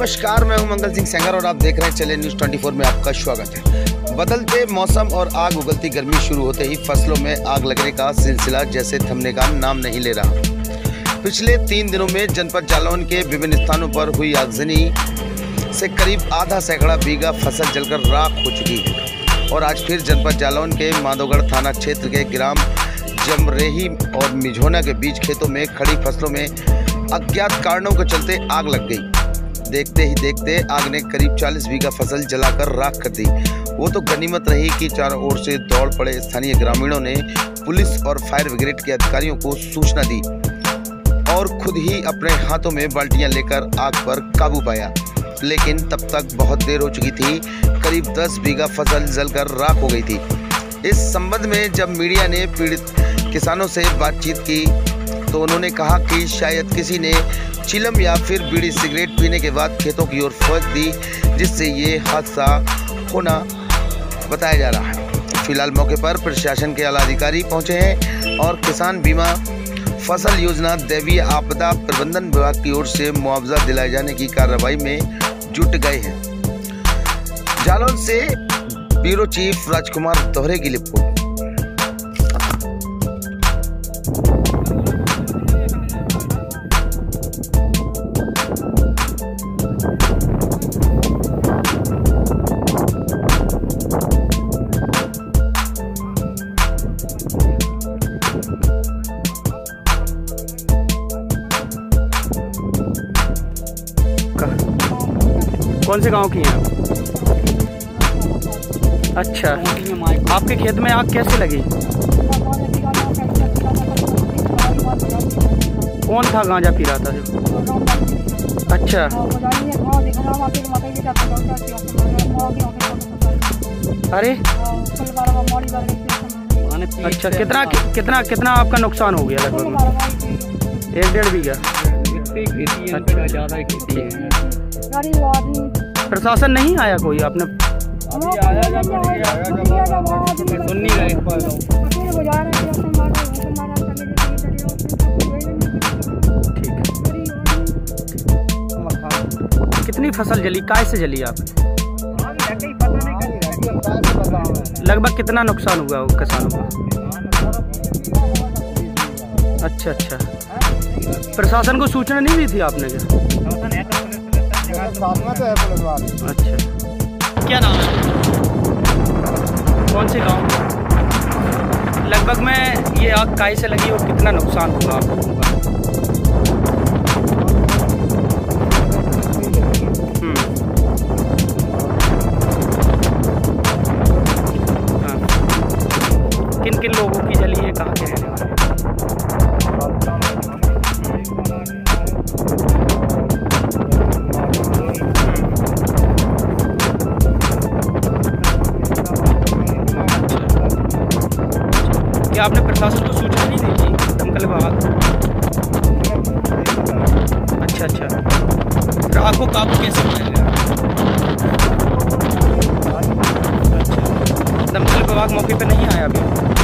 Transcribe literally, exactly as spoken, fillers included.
नमस्कार, मैं हूं मंगल सिंह सेंगर और आप देख रहे हैं चले न्यूज़ चौबीस में आपका स्वागत है। बदलते मौसम और आग उगलती गर्मी शुरू होते ही फसलों में आग लगने का सिलसिला जैसे थमने का नाम नहीं ले रहा। पिछले तीन दिनों में जनपद जालौन के विभिन्न स्थानों पर हुई आगजनी से करीब आधा सैकड़ा बीघा फसल जलकर राख हो चुकी है और आज फिर जनपद जालौन के माधोगढ़ थाना क्षेत्र के ग्राम जमरेही और मिझोना के बीच खेतों में खड़ी फसलों में अज्ञात कारणों के चलते आग लग गई। देखते ही देखते आग ने करीब चालीस बीघा फसल जलाकर राख कर दी। वो तो गनीमत रही कि चारों ओर से दौड़ पड़े स्थानीय ग्रामीणों ने पुलिस और फायर ब्रिगेड के अधिकारियों को सूचना दी और खुद ही अपने हाथों में बाल्टियां लेकर आग पर काबू पाया, लेकिन तब तक बहुत देर हो चुकी थी। करीब दस बीघा फसल जलकर राख हो गई थी। इस संबंध में जब मीडिया ने पीड़ित किसानों से बातचीत की तो उन्होंने कहा कि शायद किसी ने चिलम या फिर बीड़ी सिगरेट पीने के बाद खेतों की ओर फेंक दी, जिससे ये हादसा होना बताया जा रहा है। फिलहाल मौके पर प्रशासन के आला अधिकारी पहुंचे हैं और किसान बीमा फसल योजना दैवीय आपदा प्रबंधन विभाग की ओर से मुआवजा दिलाए जाने की कार्रवाई में जुट गए हैं। जालौन से ब्यूरो चीफ राजकुमार दोहरे की रिपोर्ट। कौन से गांव की हैं आप? अच्छा, आपके खेत में आग कैसे लगी? कौन था गांजा पी रहा था जो? अच्छा अरे अच्छा, कितना कितना कितना आपका नुकसान हो गया? लगभग एक डेढ़ बीघा। अच्छा, ज़्यादा खेती है। प्रशासन नहीं आया कोई? आपने सुन नहीं रहे? कितनी फसल जली? काय से जली आपने? लगभग कितना नुकसान हुआ हो किसानों का? अच्छा अच्छा, प्रशासन को सूचना नहीं दी थी आपने क्या? अच्छा, क्या नाम है? कौन से गांव? लगभग में ये आग काय से लगी और कितना नुकसान हुआ आप लोगों का? हाँ, किन किन लोगों की जली है? कहाँ के रहने वाले? क्या आपने प्रशासन को सूचना नहीं दी थी? दमकल विभाग? अच्छा अच्छा, फिर आपको काबू कैसे मिल गया? अच्छा, दमकल विभाग मौके पे नहीं आया अभी?